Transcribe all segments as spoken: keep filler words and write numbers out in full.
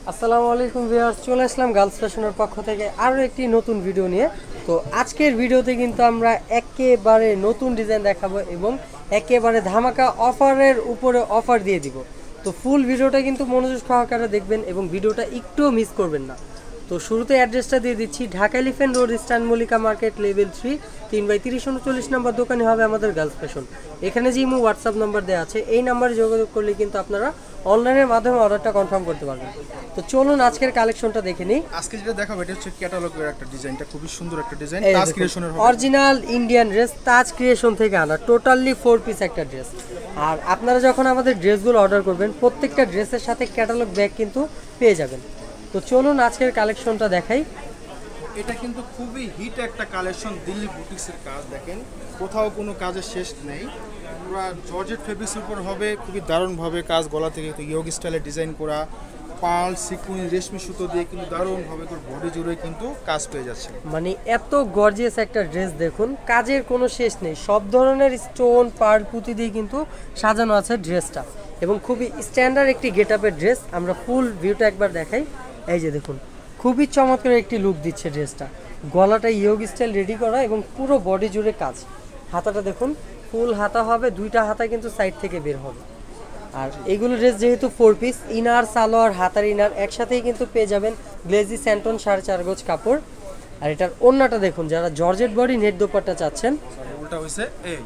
আসসালামু আলাইকুম ভিউয়ার্স, চলে আসলাম গার্লস ফ্যাশনের পক্ষ থেকে আরও একটি নতুন ভিডিও নিয়ে। তো আজকের ভিডিওতে কিন্তু আমরা একেবারে নতুন ডিজাইন দেখাবো এবং একেবারে ধামাকা অফারের উপরে অফার দিয়ে দিব। তো ফুল ভিডিওটা কিন্তু মনোযোগ সহকারে দেখবেন এবং ভিডিওটা একটুও মিস করবেন না। তো শুরুতে অ্যাড্রেসটা দিয়ে দিচ্ছি, Dhaka elephant road, eastern Mallika market, level three, তিন বাই তিরিশ উনচল্লিশ নম্বর দোকানে হবে আমাদের গার্লস ফ্যাশন। এখানে যে ইমো হোয়াটসঅ্যাপ নাম্বার দেওয়া আছে, এই নাম্বারে যোগাযোগ করলে কিন্তু আপনারা অনলাইনের মাধ্যমে অর্ডারটা কনফার্ম করতে পারবেন। তো চলুন আজকের কালেকশনটা দেখে নিই। আজকে যেটা দেখাবো এটা হচ্ছে ক্যাটালগের একটা ডিজাইনটা, খুবই সুন্দর একটা ডিজাইন, তাজ ক্রিয়েশনের হবে। Original Indian dress, Taj creation থেকে আনা, টোটালি ফোর পিস একটা ড্রেস। আর আপনারা যখন আমাদের ড্রেসগুলো অর্ডার করবেন, প্রত্যেকটা ড্রেসের সাথে ক্যাটালগ ব্যাগ কিন্তু পেয়ে যাবেন। তো চলুন আজকের কালেকশনটা দেখাই। এটা কিন্তু খুবই হিট একটা কালেকশন, দিল্লি বুটিক্সের কাজ। দেখেন কোথাও কোনো কাজের শেষ নেই, পুরো জর্জেট ফেব্রিক্সের উপর হবে, খুবই দারুণভাবে কাজ। গলা থেকে তো ইয়োগ স্টাইলে ডিজাইন করা, পার্ল সিকুইন রেশমি সুতো দিয়ে কিন্তু দারুণভাবে বডি জুড়ে কিন্তু কাজ পেয়ে যাচ্ছে। মানে এত গর্জিয়াস একটা ড্রেস, দেখুন কাজের কোনো শেষ নেই, সব ধরনের স্টোন পার্ল পুঁতি দিয়ে কিন্তু সাজানো আছে ড্রেসটা এবং খুবই স্ট্যান্ডার্ড একটি গেট আপের ড্রেস। আমরা ফুল ভিউটা একবার দেখাই। এই যে দেখুন, খুবই চমৎকার একটি লুক দিচ্ছে ড্রেসটা। গলাটা ইয়োগ স্টাইল রেডি করা এবং পুরো বডি জুড়ে কাজ। হাতাটা দেখুন, ফুল হাতা হবে, দুইটা হাতা কিন্তু সাইড থেকে বের হবে। আর এইগুলো ড্রেস যেহেতু ফোর পিস, ইনার সালোয়ার হাতার ইনার একসাথেই কিন্তু পেয়ে যাবেন গ্লেজি স্যান্টন সাড়ে চার গজ কাপড়। আর এটার ওড়নাটা দেখুন, যারা জর্জেট বডি নেট দোপাট্টা চাচ্ছেন, ওটা হইছে এই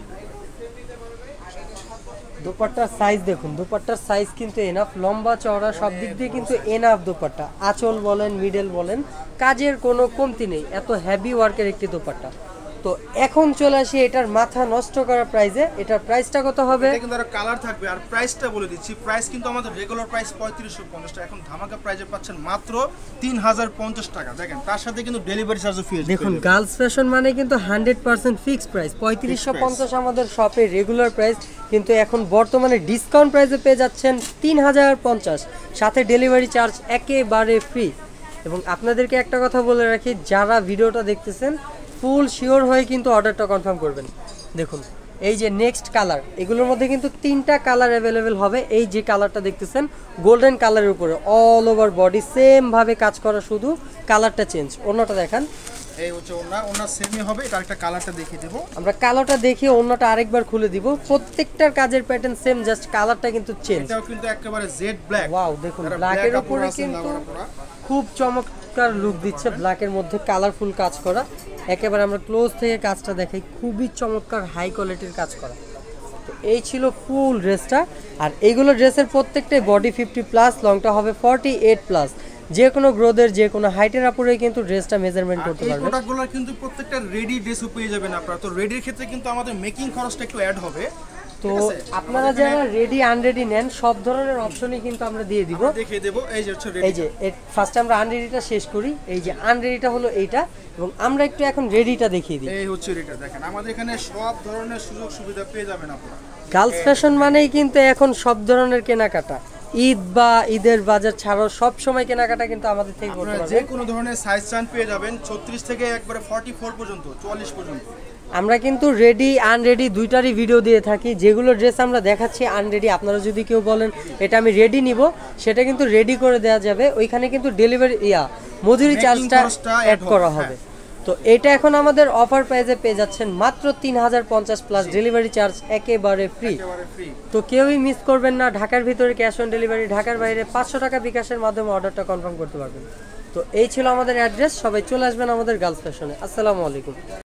দোপাট্টার সাইজ দেখুন, দোপাট্টার সাইজ কিন্তু এনাফ, লম্বা চওড়া সব দিক দিয়ে কিন্তু এনাফ দোপাট্টা। আঁচল বলেন মিডল বলেন, কাজের কোনো কমতি নেই, এত হেভি ওয়ার্কের একটি দোপাট্টা। তো এখন চলে আসি এটার মাথা নষ্ট করা প্রাইসে। এটার প্রাইসটা কত হবে? এটা কিন্তু আরো কালার থাকবে। আর প্রাইসটা বলে দিচ্ছি, প্রাইস কিন্তু আমাদের রেগুলার প্রাইস পঁয়ত্রিশশো পঞ্চাশ টাকা, এখন ধামাকা প্রাইসে পাচ্ছেন মাত্র তিন হাজার পঞ্চাশ টাকা। দেখেন তার সাথে কিন্তু ডেলিভারি চার্জও ফ্রি। দেখুন গার্লস ফ্যাশন মানে কিন্তু হান্ড্রেড পার্সেন্ট ফিক্সড প্রাইস। পঁয়ত্রিশশো পঞ্চাশ আমাদের শপের রেগুলার প্রাইস, কিন্তু এখন বর্তমানে ডিসকাউন্ট প্রাইসে পেয়ে যাচ্ছেন তিন হাজার পঞ্চাশ, সাথে ডেলিভারি চার্জ একেবারে ফ্রি। এবং আপনাদেরকে একটা কথা বলে রাখি, যারা ভিডিওটা দেখতেছেন ফুল শিওর হয়ে কিন্তু অর্ডারটা কনফার্ম করবেন। দেখুন এই যে নেক্সট কালার, এগুলোর মধ্যে কিন্তু তিনটা কালার অ্যাভেলেবেল হবে। এই যে কালারটা দেখতেছেন গোল্ডেন কালারের উপরে অল ওভার বডি সেম ভাবে কাজ করা, শুধু কালারটা চেঞ্জ। অন্যটা দেখান, এই হচ্ছে ওন্না, ওন্না সেমই হবে। এটা একটা কালারটা দেখিয়ে দেব, আমরা কালারটা দেখিয়ে অন্যটা আরেকবার খুলে দিব। প্রত্যেকটার কাজের প্যাটার্ন সেম, জাস্ট কালারটা কিন্তু চেঞ্জ। এটাও কিন্তু একেবারে জেড ব্ল্যাক। ওয়াও দেখুন, ব্ল্যাকের উপরে কিন্তু খুব চমৎকার লুক দিচ্ছে, ব্ল্যাকের মধ্যে কালারফুল কাজ করা। একেবারে আমরা ক্লোজ থেকে কাজটা দেখাই, খুবই চমৎকার হাই কোয়ালিটির কাজ করা। তো এই ছিল ফুল ড্রেসটা। আর এইগুলো ড্রেসের প্রত্যেকটাই বডি ফিফটি প্লাস, লংটা হবে ফর্টি এইট প্লাস। যে কোনো গ্রোথের যে কোনো হাইটের আপুরে কিন্তু ড্রেসটা মেজারমেন্ট করতে পারবেন। এই প্রোডাক্টগুলো কিন্তু প্রত্যেকটা রেডি ড্রেসও পেয়ে যাবেন আপনারা। তো রেডির ক্ষেত্রে কিন্তু আমাদের মেকিং খরচটা একটু অ্যাড হবে। তো আপনারা যারা রেডি আনরেডি নেন, সব ধরনের অপশনই কিন্তু আমরা দিয়ে দিব, দেখিয়ে দেব। এই যে হচ্ছে রেডি। এই যে ফার্স্ট আমরা আনরেডিটা শেষ করি। এই যে আনরেডিটা হলো এইটা, এবং আমরা একটু এখন রেডিটা দেখিয়ে দিই। এই হচ্ছে রেডিটা। দেখেন আমাদের এখানে সব ধরনের সুযোগ সুবিধা পেয়ে যাবেন আপনারা। গার্লস ফ্যাশন মানেই কিন্তু এখন সব ধরনের কেনাকাটা, ঈদ বা ঈদের বাজার ছাড়াও সব সময় কেনাকাটা কিন্তু আমাদের থেকে করতে পারবেন। যে কোনো ধরনের সাইজ চান পেয়ে যাবেন, ছত্রিশ থেকে একবারে ফর্টি ফোর পর্যন্ত, চুয়াল্লিশ পর্যন্ত। আমরা কিন্তু রেডি আনরেডি দুইটারই ভিডিও দিয়ে থাকি। যেগুলো ড্রেস আমরা দেখাচ্ছি আনরেডি, আপনারা যদি কেউ বলেন এটা আমি রেডি নিব, সেটা কিন্তু রেডি করে দেওয়া যাবে। ওইখানে কিন্তু ডেলিভারি ইয়া মজুরি চার্জটা অ্যাড করা হবে। তো এটা এখন আমাদের অফার প্রাইসে পেয়ে যাচ্ছেন মাত্র তিন হাজার পঞ্চাশ প্লাস ডেলিভারি চার্জ একেবারে ফ্রি। তো কেউই মিস করবেন না। ঢাকার ভিতরে ক্যাশ অন ডেলিভারি, ঢাকার বাইরে পাঁচশো টাকা বিকাশের মাধ্যমে অর্ডারটা কনফার্ম করতে পারবেন। তো এই ছিল আমাদের অ্যাড্রেস, সবাই চলে আসবেন আমাদের গার্লস ফ্যাশনে। আসসালামু আলাইকুম।